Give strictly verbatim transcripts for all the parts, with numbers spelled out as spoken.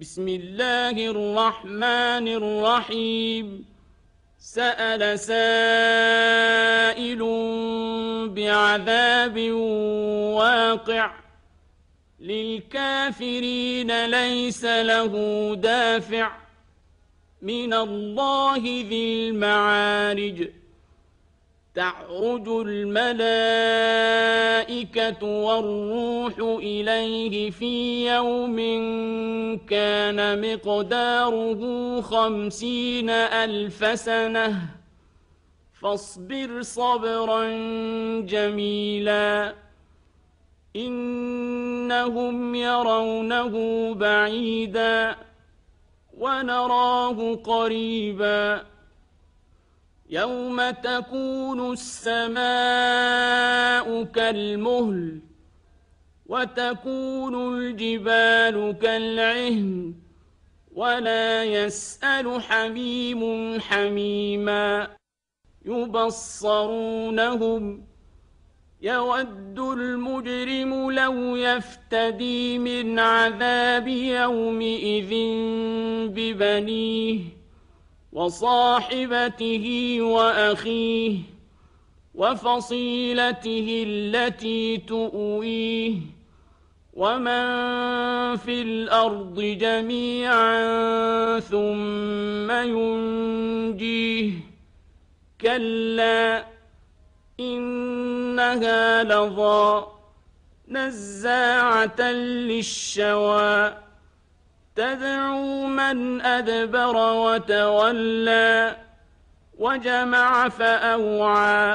بسم الله الرحمن الرحيم سأل سائل بعذاب واقع للكافرين ليس له دافع من الله ذي المعارج تعرج الملائكة والروح إليه في يوم كان مقداره خمسين ألف سنة فاصبر صبرا جميلا إنهم يرونه بعيدا ونراه قريبا يوم تكون السماء كالمهل وتكون الجبال كالعهن ولا يسأل حميم حميما يبصرونهم يود المجرم لو يفتدي من عذاب يومئذ ببنيه وصاحبته وأخيه وفصيلته التي تؤويه ومن في الأرض جميعا ثم ينجيه كلا إنها لظى نزاعة للشوى تدعو من أدبر وتولى وجمع فأوعى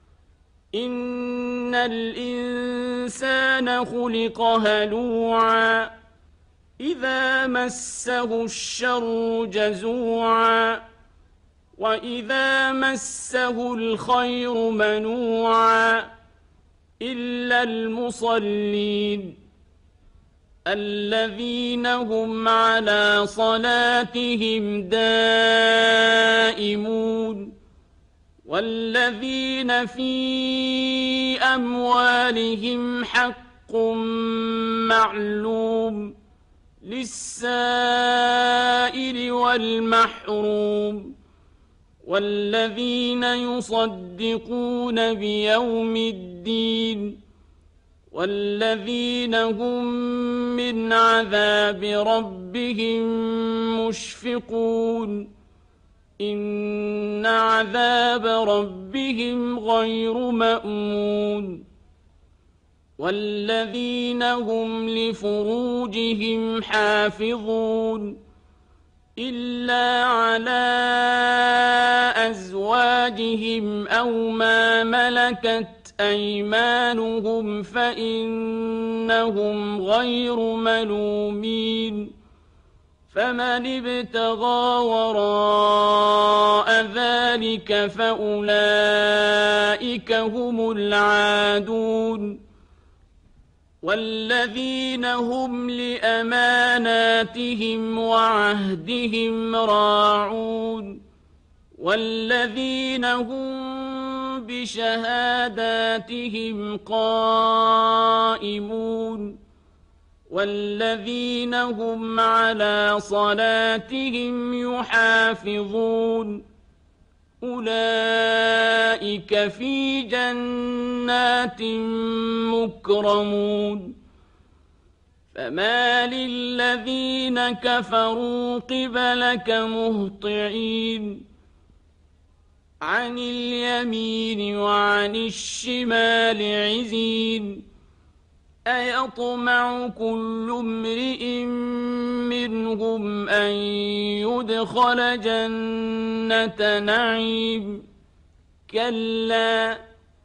إن الإنسان خلق هلوعا إذا مسه الشر جزوعا وإذا مسه الخير منوعا إلا المصلين الذين هم على صلاتهم دائمون والذين في أموالهم حق معلوم للسائل والمحروم والذين يصدقون بيوم الدين والذين هم من عذاب ربهم مشفقون إن عذاب ربهم غير مأمون والذين هم لفروجهم حافظون إلا على أزواجهم أو ما ملكت أيمانهم فإنهم غير ملومين فمن ابتغى وراء ذلك فأولئك هم العادون والذين هم لأماناتهم وعهدهم راعون والذين هم بشهاداتهم قائمون والذين هم على صلاتهم يحافظون أولئك في جنات مكرمون فما للذين كفروا قبلك مهطعين عن اليمين وعن الشمال عزين أيطمع كل امرئ منهم أن يدخل جنة نعيم كلا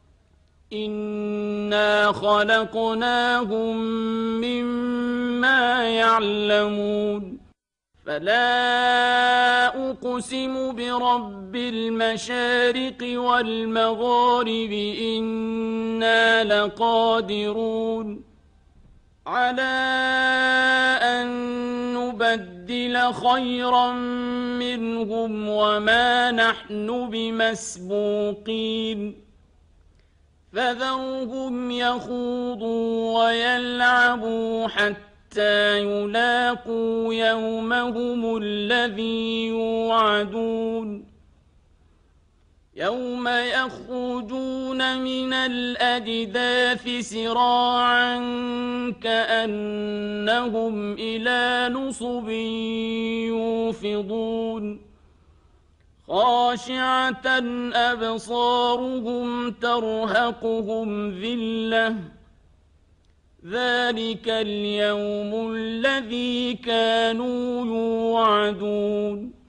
إنا خلقناهم مما يعلمون فلا أقسم برب المشارق والمغارب إنا لقادرون على أن نبدل خيرا منهم وما نحن بمسبوقين فذرهم يخوضوا ويلعبوا حتى حتى يلاقوا يومهم الذي يوعدون يوم يخرجون من الأجداث سراعا كأنهم إلى نصب يوفضون خاشعة أبصارهم ترهقهم ذلة ذلك اليوم الذي كانوا يوعدون